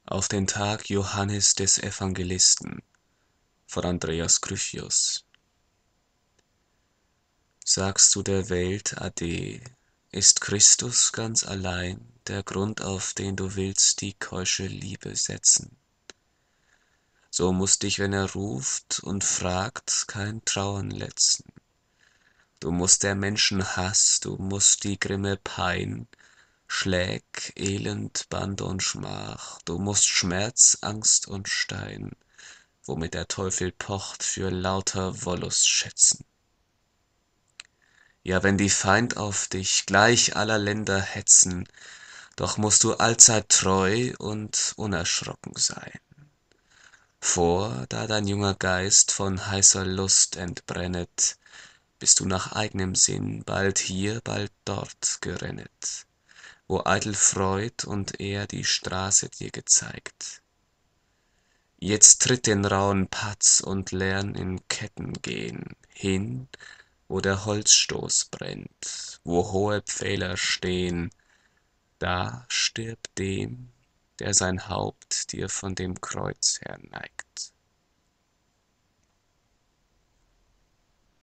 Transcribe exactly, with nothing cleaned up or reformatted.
Auf den Tag Johannes des Evangelisten von Andreas Gryphius. Sagst du der Welt Ade, ist Christus ganz allein der Grund, auf den du willst die keusche Liebe setzen? So muß dich, wenn er ruft und fragt, kein Trauern letzen. Du mußt der Menschen Hass, du mußt die grimme Pein, Schläg, Elend, Band und Schmach, du mußt Schmerz, Angst und Stein, womit der Teufel pocht, für lauter Wollust schätzen. Ja, wenn die Feind auf dich gleich aller Länder hetzen, doch mußt du allzeit treu und unerschrocken sein. Vor, da dein junger Geist von heißer Lust entbrennet, bist du nach eignem Sinn bald hier, bald dort gerennet, wo eitel Freud und er die Straße dir gezeigt. Jetzt tritt den rauen Patz und lern in Ketten gehen, hin, wo der Holzstoß brennt, wo hohe Pfähler stehen, da stirb dem, der sein Haupt dir von dem Kreuz her neigt.